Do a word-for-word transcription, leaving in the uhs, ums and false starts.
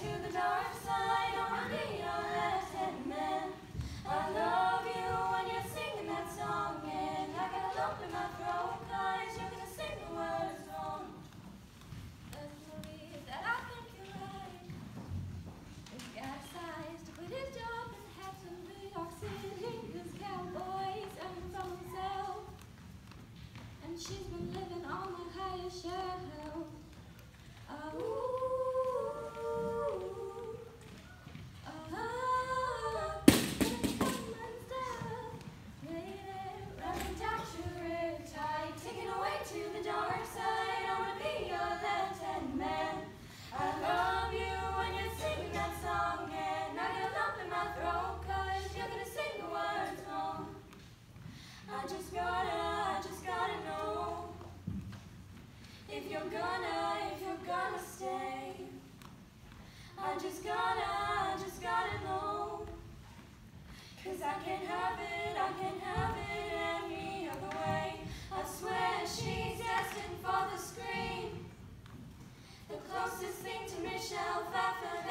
to the dark side, I wanna be your left-hand man. I love you when you're singing that song, and I got a lump in my throat, cause you're gonna sing the words wrong. Let's believe that I think you're right. This guy decides to quit his job and head to New York City, cause cowboys earn from himself, and she's been living on the highest shelf. Oh, I just gotta, I just gotta know if you're gonna, if you're gonna stay. I just gotta, I just gotta know, cause I can't have it, I can't have it any other way. I swear she's destined for the screen, the closest thing to Michelle Pfeiffer